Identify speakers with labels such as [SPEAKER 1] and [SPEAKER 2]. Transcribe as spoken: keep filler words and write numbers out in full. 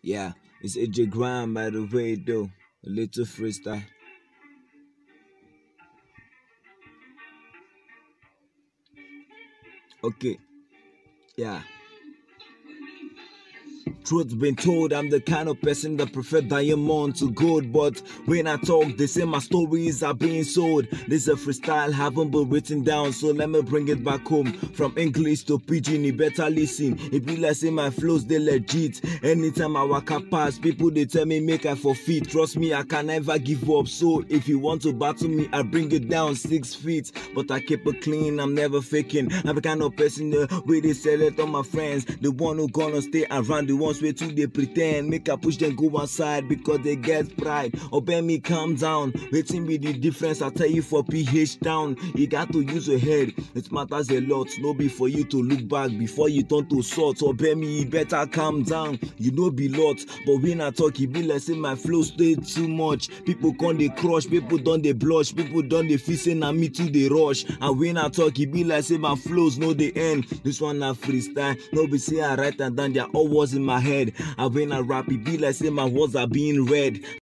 [SPEAKER 1] Yeah, it's A J Grime by the way though. A little freestyle. Okay, yeah. Truth been told, I'm the kind of person that prefer diamond to gold. But when I talk, they say my stories are being sold. This is a freestyle, haven't been written down, so let me bring it back home. From English to Pidgin, you better listen. It be like say my flows, they legit. Anytime I walk up past, people they tell me make I forfeit. Trust me, I can never give up. So if you want to battle me, I bring it down six feet. But I keep it clean, I'm never faking. I'm the kind of person the way they sell it on my friends. The one who gonna stay around, the ones where too they pretend. Make I push them go outside because they get pride. Obey me, calm down. Waiting be the difference, I tell you for P H down. You got to use your head, it matters a lot. No be for you to look back before you turn to salt. Obey me, you better calm down. You know be lot, but when I talk, it be like say my flow stay too much. People come they crush, people don't they blush, people don't they feel say na me too they rush. And when I talk, it be like say my flows no they end. This one na freestyle, no be say I write and down, they're all words in my head. And when I rap, it be like say my words are being read.